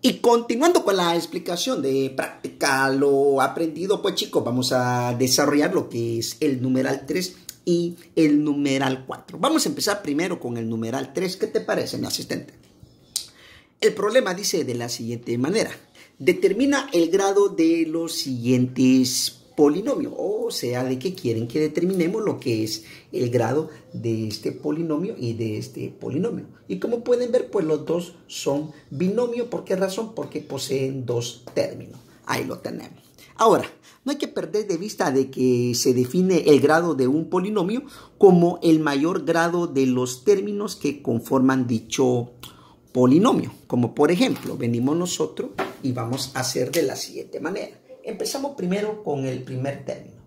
Y continuando con la explicación de práctica lo aprendido, pues chicos, vamos a desarrollar lo que es el numeral 3 y el numeral 4. Vamos a empezar primero con el numeral 3. ¿Qué te parece, mi asistente? El problema dice de la siguiente manera. Determina el grado de los siguientes polinomios. O sea, de que quieren que determinemos lo que es el grado de este polinomio y de este polinomio. Y como pueden ver, pues los dos son binomio. ¿Por qué razón? Porque poseen dos términos. Ahí lo tenemos. Ahora, no hay que perder de vista de que se define el grado de un polinomio como el mayor grado de los términos que conforman dicho polinomio. Como por ejemplo, venimos nosotros y vamos a hacer de la siguiente manera. Empezamos primero con el primer término.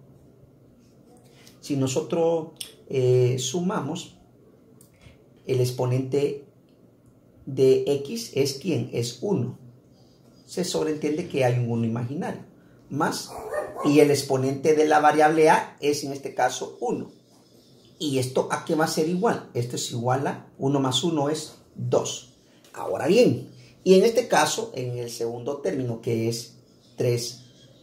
Si nosotros sumamos, el exponente de x es ¿quién? Es 1. Se sobreentiende que hay un 1 imaginario. Más, y el exponente de la variable a es en este caso 1. ¿Y esto a qué va a ser igual? Esto es igual a 1 más 1 es 2. Ahora bien, y en este caso, en el segundo término que es 3t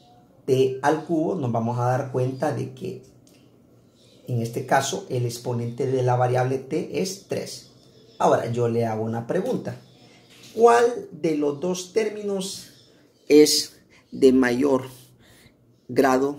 al cubo, nos vamos a dar cuenta de que en este caso el exponente de la variable t es 3. Ahora yo le hago una pregunta. ¿Cuál de los dos términos es de mayor grado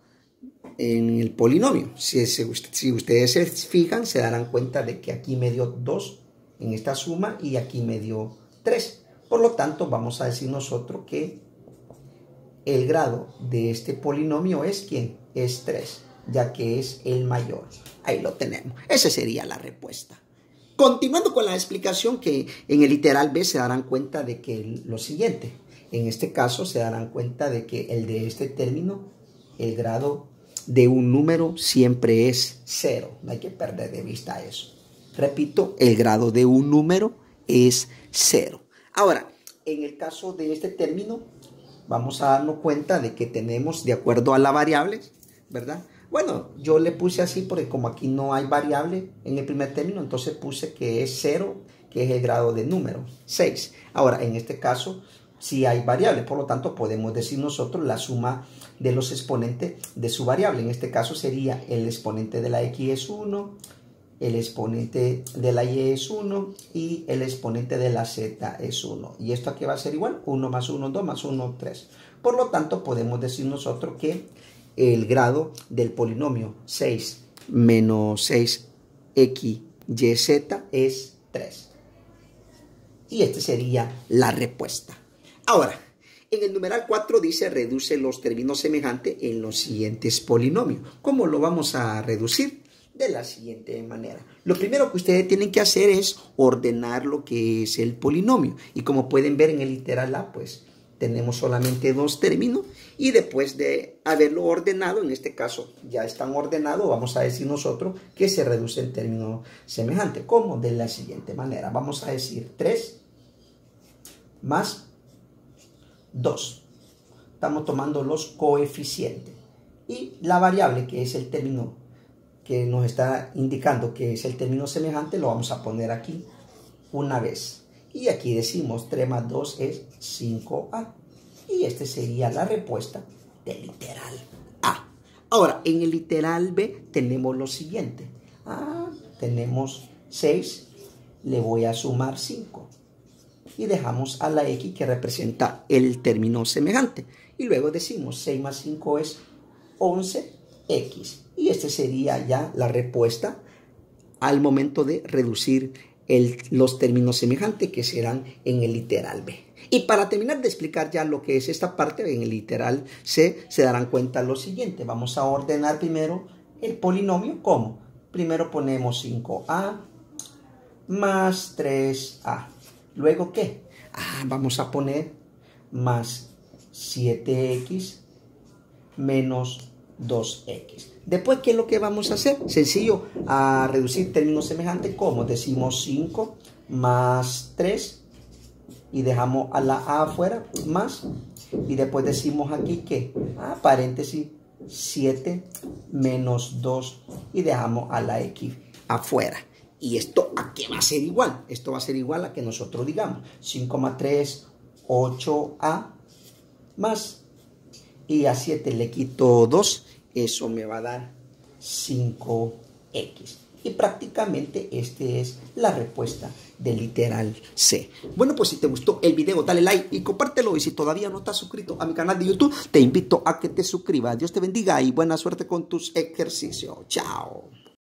en el polinomio? Si ustedes se fijan, se darán cuenta de que aquí me dio 2 en esta suma y aquí me dio 3. Por lo tanto, vamos a decir nosotros que el grado de este polinomio es ¿quién? Es 3, ya que es el mayor. Ahí lo tenemos. Esa sería la respuesta. Continuando con la explicación, que en el literal B se darán cuenta de que lo siguiente. En este caso se darán cuenta de que el de este término, el grado de un número siempre es 0. No hay que perder de vista eso. Repito, el grado de un número es 0. Ahora, en el caso de este término, vamos a darnos cuenta de que tenemos, de acuerdo a la variable, ¿verdad? Bueno, yo le puse así porque como aquí no hay variable en el primer término, entonces puse que es 0, que es el grado de número, 6. Ahora, en este caso, sí hay variable, por lo tanto, podemos decir nosotros la suma de los exponentes de su variable. En este caso sería el exponente de la x es 1, el exponente de la y es 1 y el exponente de la z es 1. ¿Y esto aquí va a ser igual? 1 más 1, 2 más 1, 3. Por lo tanto, podemos decir nosotros que el grado del polinomio 6 menos 6x y z es 3. Y esta sería la respuesta. Ahora, en el numeral 4 dice reduce los términos semejantes en los siguientes polinomios. ¿Cómo lo vamos a reducir? De la siguiente manera. Lo primero que ustedes tienen que hacer es ordenar lo que es el polinomio. Y como pueden ver en el literal A, pues tenemos solamente dos términos. Y después de haberlo ordenado, en este caso ya están ordenados, vamos a decir nosotros que se reduce en términos semejantes. ¿Cómo? De la siguiente manera. Vamos a decir 3 más 2. Estamos tomando los coeficientes. Y la variable, que es el término que nos está indicando que es el término semejante, lo vamos a poner aquí una vez. Y aquí decimos 3 más 2 es 5a. Y esta sería la respuesta del literal A. Ahora, en el literal B tenemos lo siguiente. Tenemos 6, le voy a sumar 5. Y dejamos a la x que representa el término semejante. Y luego decimos 6 más 5 es 11x. Y esta sería ya la respuesta al momento de reducir los términos semejantes que serán en el literal B. Y para terminar de explicar ya lo que es esta parte, en el literal C se darán cuenta lo siguiente. Vamos a ordenar primero el polinomio. ¿Cómo? Primero ponemos 5a más 3a. ¿Luego qué? Vamos a poner más 7x menos 2x. Después, ¿qué es lo que vamos a hacer? Sencillo, a reducir términos semejantes. ¿Cómo? Decimos 5 más 3 y dejamos a la a afuera, más. Y después decimos aquí que, paréntesis, 7 menos 2 y dejamos a la x afuera. ¿Y esto a qué va a ser igual? Esto va a ser igual a que nosotros digamos 5 más 3, 8A más. Y a 7 le quito 2. Eso me va a dar 5X. Y prácticamente esta es la respuesta del literal C. Bueno, pues si te gustó el video, dale like y compártelo. Y si todavía no estás suscrito a mi canal de YouTube, te invito a que te suscribas. Dios te bendiga y buena suerte con tus ejercicios. Chao.